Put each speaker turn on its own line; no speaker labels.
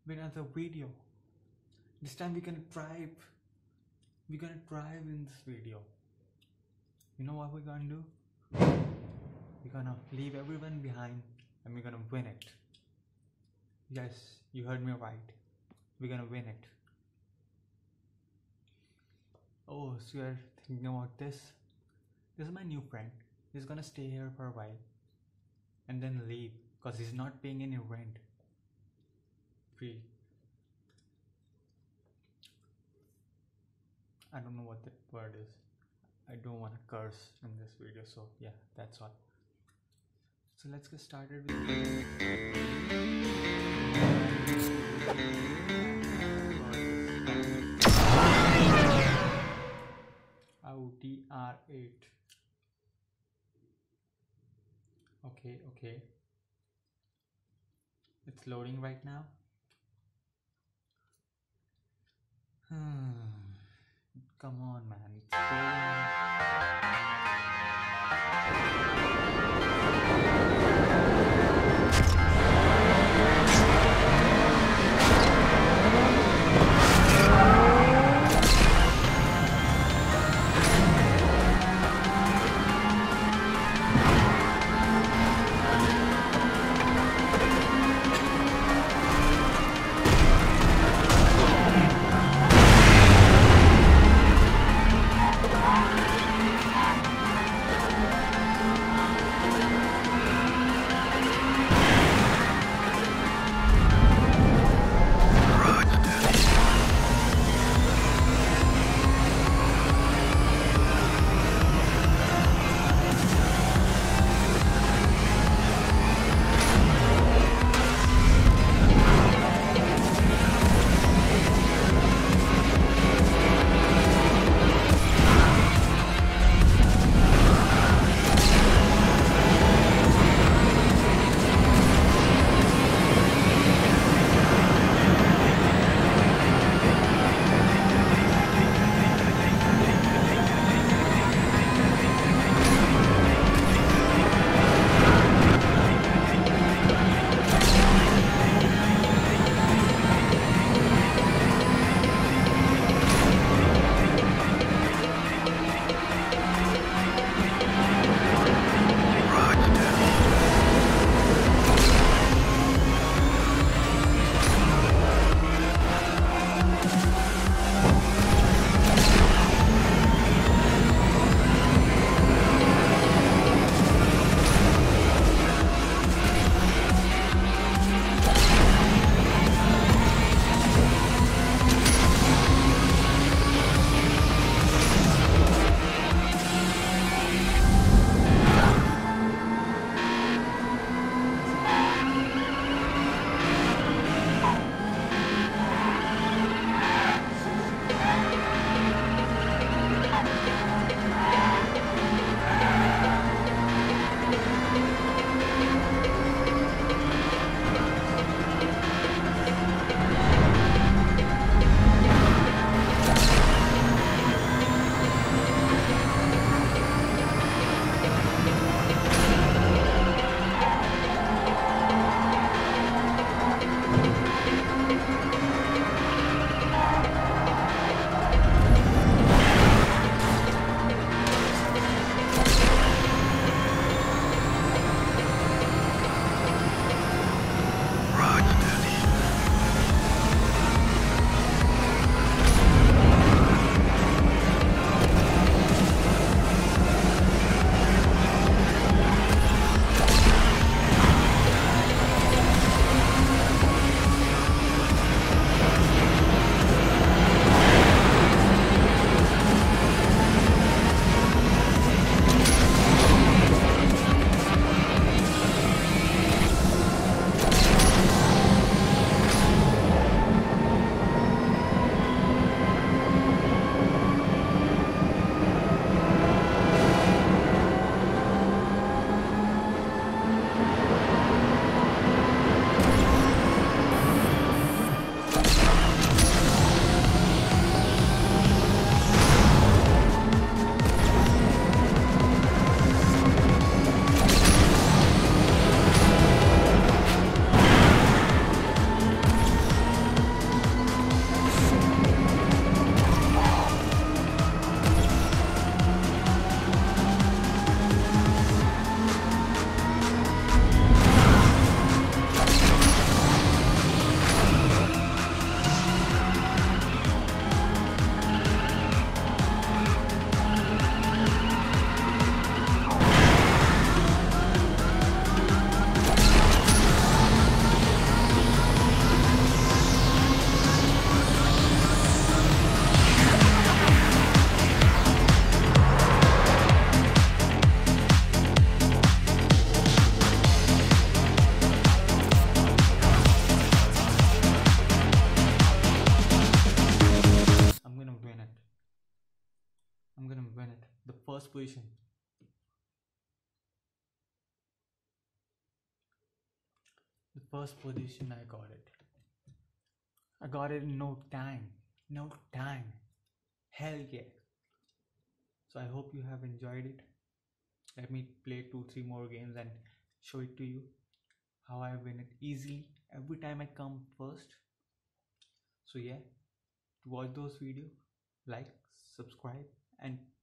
with another video. This time we're gonna drive. We're gonna drive in this video. You know what we're gonna do? We're gonna leave everyone behind and we're gonna win it. Yes, you heard me right. We're gonna win it. Oh, so you're thinking about this? This is my new friend. He's gonna stay here for a while and then leave because he's not paying any rent. Free. I don't know what that word is. I don't want to curse in this video, so yeah, that's all. So let's get started with OTR8. Okay. It's loading right now. Come on, man. It's first position. The first position, I got it. I got it in no time. No time. Hell yeah. So I hope you have enjoyed it. Let me play 2-3 more games and show it to you how I win it easily every time I come first. So yeah, to watch those videos, like, subscribe and